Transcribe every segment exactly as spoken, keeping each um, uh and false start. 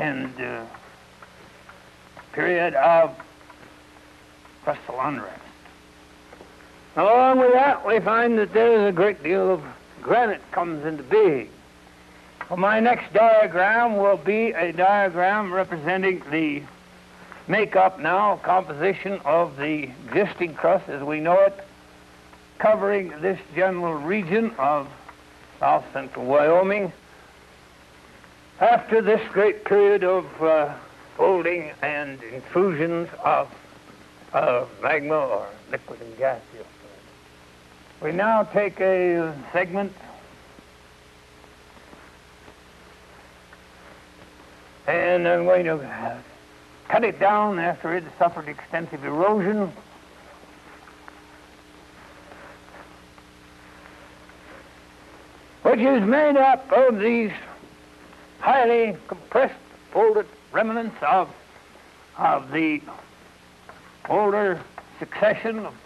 and uh, period of crustal unrest. Along with that, we find that there is a great deal of granite comes into being. Well, my next diagram will be a diagram representing the makeup now, composition of the existing crust as we know it, covering this general region of south central Wyoming after this great period of uh, folding and intrusions of uh, magma or liquid and gaseous. We now take a segment and I'm going to cut it down after it has suffered extensive erosion. Which is made up of these highly compressed, folded remnants of, of the older succession, of,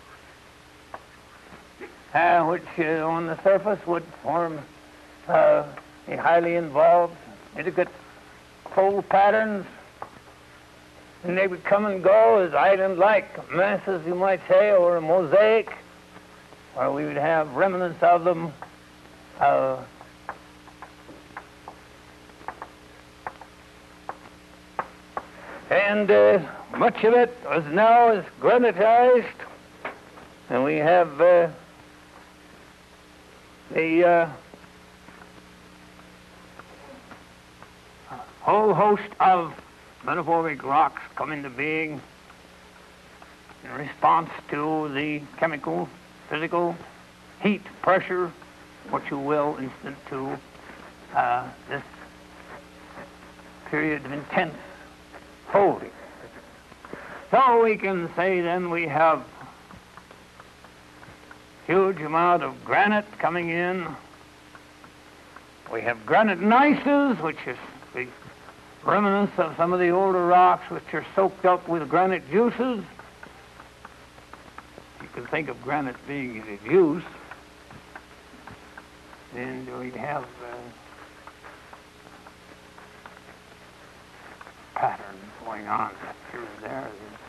uh, which uh, on the surface would form uh, a highly involved, intricate fold patterns, and they would come and go as island-like masses, you might say, or a mosaic, or we would have remnants of them uh, and uh, much of it is now is granitized, and we have uh, the uh, whole host of metamorphic rocks come into being in response to the chemical, physical, heat, pressure, what you will, instant to uh, this period of intense folding. So we can say then we have huge amount of granite coming in. We have granite gneisses, which is the remnants of some of the older rocks which are soaked up with granite juices. You can think of granite being a juice. And we'd have uh, patterns going on here and there.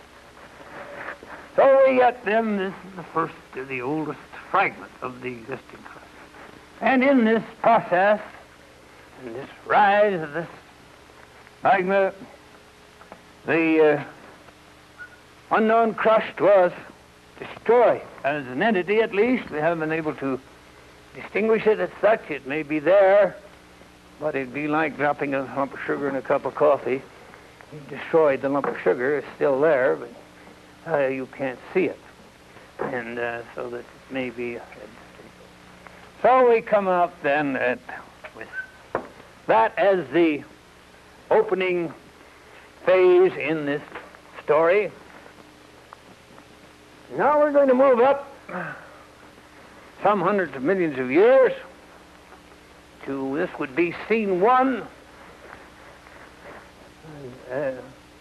So we get them, this is the first, uh, the oldest fragment of the existing crust. And in this process, in this rise of this magma, the uh, unknown crust was destroyed. As an entity, at least, we haven't been able to distinguish it as such. It may be there, but it'd be like dropping a lump of sugar in a cup of coffee. You destroyed the lump of sugar. It's still there, but uh, you can't see it. And uh, so that it may be... Uh, so we come up then at, with that as the opening phase in this story. Now we're going to move up some hundreds of millions of years to, this would be scene one. Uh,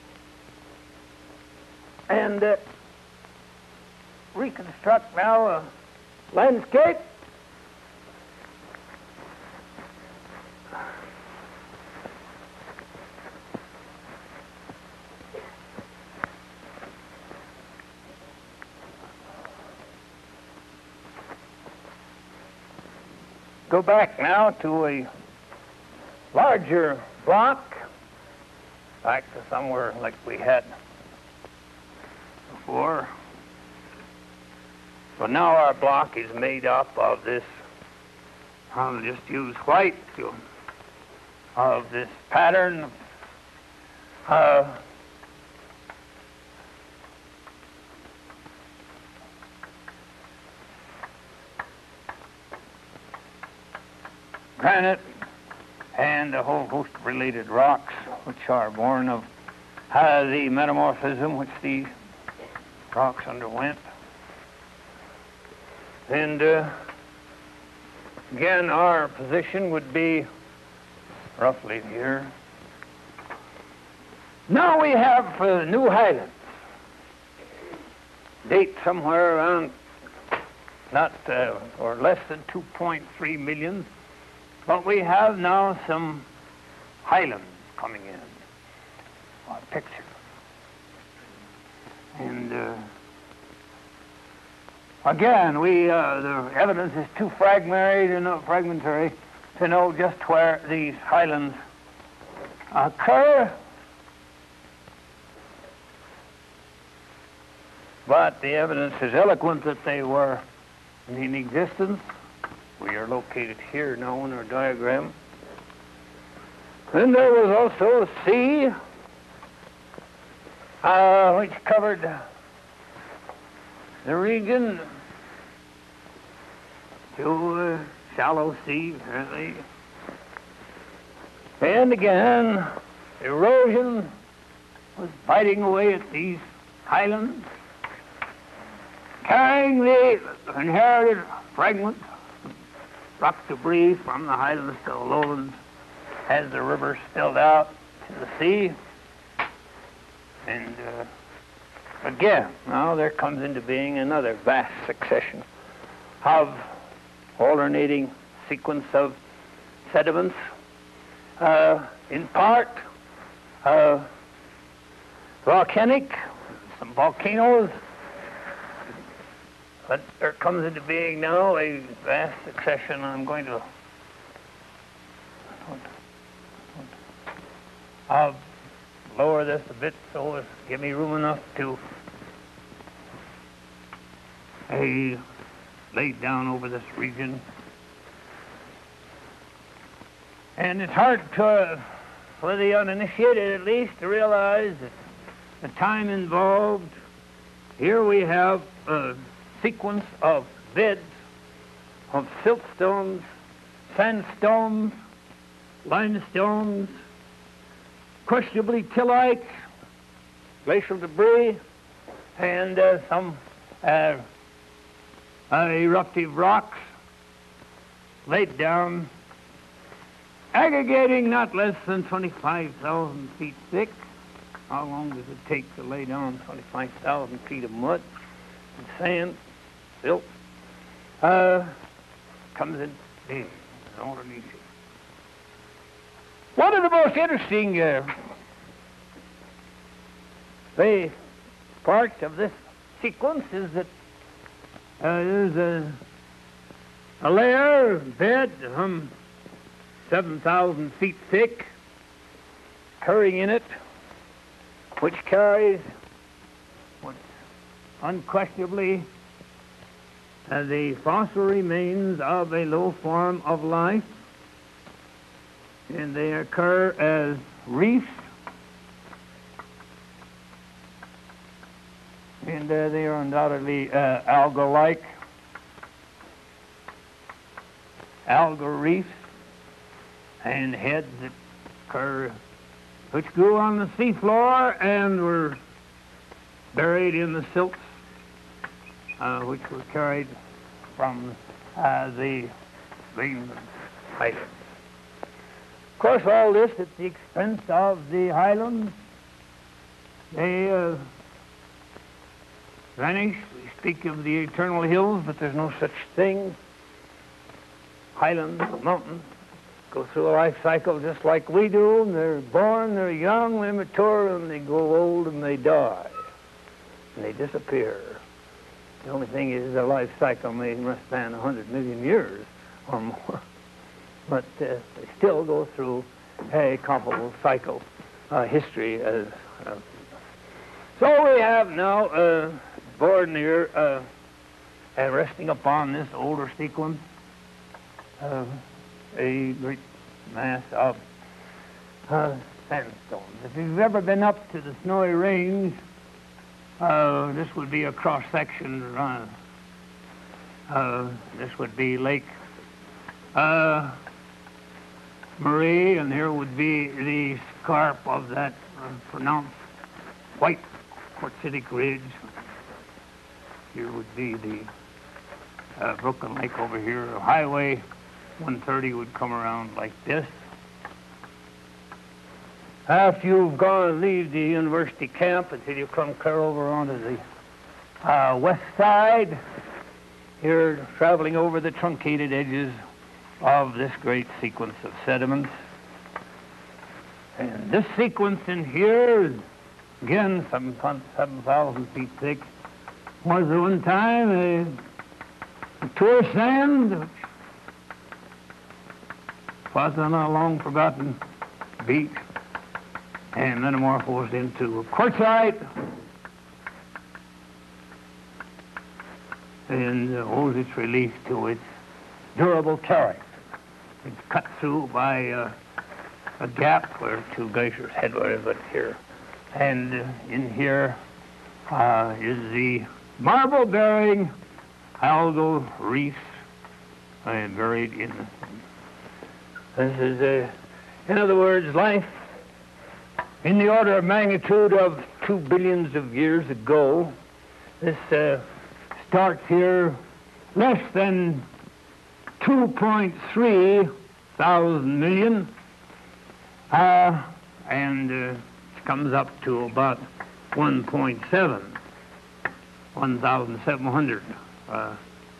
and uh, reconstruct now a landscape. Go back now to a larger block, back to somewhere like we had before. So now our block is made up of this, I'll just use white, to, of this pattern uh, granite and a whole host of related rocks which are born of uh, the metamorphism which these rocks underwent. And uh, again, our position would be roughly here. Now we have uh, New Highlands. Date somewhere around not uh, or less than two point three million. But we have now some highlands coming in. A picture. And uh, again, we uh, the evidence is too fragmentary to know, fragmentary to know just where these highlands occur. But the evidence is eloquent that they were in existence. We are located here now in our diagram. Then there was also a sea, uh, which covered the region to uh, shallow sea, apparently. And again, erosion was biting away at these highlands, carrying the inherited fragments, rock debris from the highlands to the lowlands as the river spilled out to the sea. And uh, again, now there comes into being another vast succession of alternating sequence of sediments, uh, in part uh, volcanic, some volcanoes. But there comes into being now a vast succession. I'm going to I'll lower this a bit so as to give me room enough to uh, lay down over this region. And it's hard to, for the uninitiated at least, to realize that the time involved. Here we have a sequence of beds of siltstones, sandstones, limestones, questionably till-like, glacial debris, and uh, some uh, uh, eruptive rocks laid down, aggregating not less than twenty-five thousand feet thick. How long does it take to lay down twenty-five thousand feet of mud and sand, silt? Uh, comes in big, underneath it. One of the most interesting uh, the parts of this sequence is that uh, there's a, a layer bed um, seven thousand feet thick, occurring in it, which carries what's unquestionably uh, the fossil remains of a low form of life, and they occur as reefs, and uh, they are undoubtedly uh, algal-like, algal reefs, and heads that occur, which grew on the seafloor and were buried in the silts, uh, which were carried from uh, the Greenland ice. Of course, all this at the expense of the highlands. They uh, vanish. We speak of the eternal hills, but there's no such thing. Highlands, mountains, go through a life cycle just like we do. They're born, they're young, they mature, and they grow old, and they die. And they disappear. The only thing is their life cycle may span one hundred million years or more. But uh, they still go through a comparable cycle uh, history. As, uh, so we have now uh, board near uh, and resting upon this older sequence uh, a great mass of uh, sandstones. If you've ever been up to the Snowy Range, uh, this would be a cross-section. Uh, uh, this would be Lake uh, Marie, and here would be the scarp of that uh, pronounced white quartzitic ridge. Here would be the uh, Brooklyn Lake over here. Highway one thirty would come around like this. After you've gone, leave the university camp until you come clear over onto the uh, west side, you're traveling over the truncated edges of this great sequence of sediments. And this sequence in here is, again, seven thousand feet thick, was at one time a, a tour sand, which was on a long-forgotten beach, and metamorphosed into quartzite, and owes its relief to its durable character. It's cut through by uh, a gap where two glaciers head what is it here. And uh, in here uh, is the marble-bearing algal reefs uh, buried in the... This is, uh, in other words, life in the order of magnitude of two billions of years ago. This uh, starts here less than two point three thousand million, uh, and uh, it comes up to about one point seven, one thousand seven hundred uh,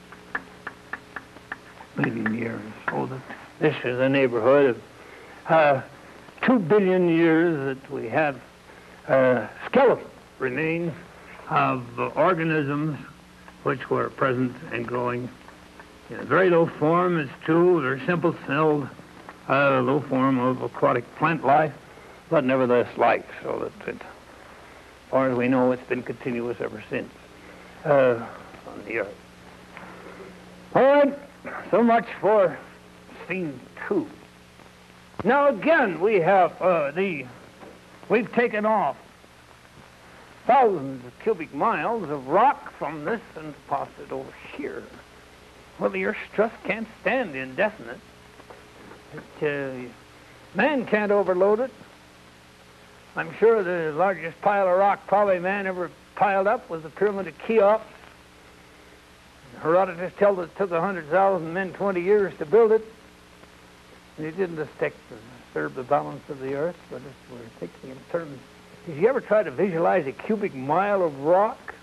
million years. So that this is a neighborhood of uh, two billion years that we have uh, skeletal remains of uh, organisms which were present and growing in a very low form. It's true, very simple celled, uh, low form of aquatic plant life, but nevertheless life, so that it, as far as we know, it's been continuous ever since uh, on the Earth. All right, so much for scene two. Now again, we have uh, the, we've taken off thousands of cubic miles of rock from this and passed it over here. Well, the Earth's thrust can't stand the indefinite. It, uh, man can't overload it. I'm sure the largest pile of rock probably man ever piled up was the pyramid of Cheops. Herodotus tells us it took one hundred thousand men twenty years to build it. And it didn't disturb the balance of the Earth, but if we're thinking in terms... Did you ever try to visualize a cubic mile of rock?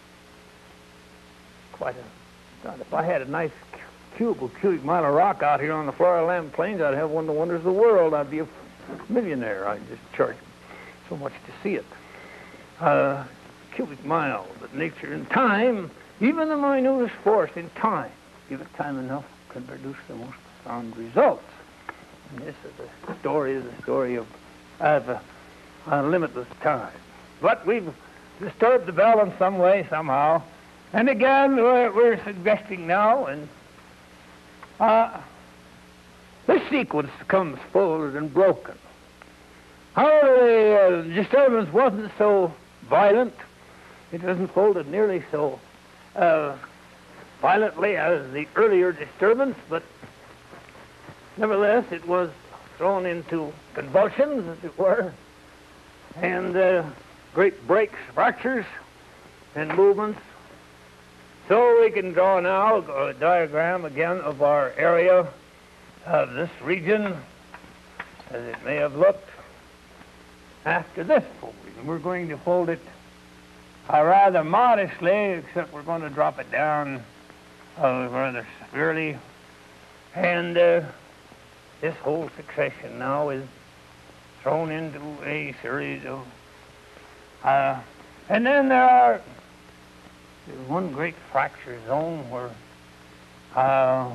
Quite a... God, if I had a nice cube, cubic mile of rock out here on the Florida Land Plains, I'd have one of the wonders of the world. I'd be a millionaire. I'd just charge so much to see it. Uh, cubic mile, but nature in time, even the minutest force in time, give it time enough, can produce the most profound results. And this is the story, is the story of, of a, a limitless time. But we've disturbed the balance some way, somehow. And again, we're, we're suggesting now, and uh, this sequence comes folded and broken. However, the uh, disturbance wasn't so violent. It wasn't folded nearly so uh, violently as the earlier disturbance, but nevertheless, it was thrown into convulsions, as it were, and uh, great breaks, fractures, and movements. So we can draw now a diagram again of our area of this region, as it may have looked after this folding. We're going to fold it uh, rather modestly, except we're going to drop it down uh, rather severely, and uh, this whole succession now is thrown into a series of... Uh, and then there are there's one great fracture zone where uh,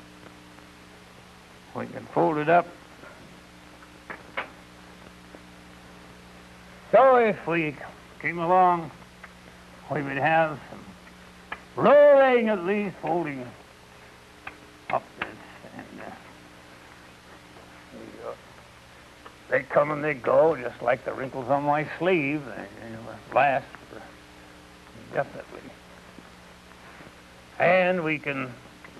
we can fold it up. So if we came along, we would have some rolling, at least folding up this. And uh, they come and they go, just like the wrinkles on my sleeve. They, they last indefinitely. And we can...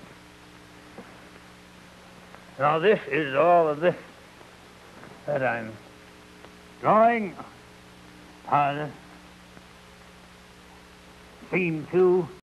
Now this is all of this that I'm drawing on scene two.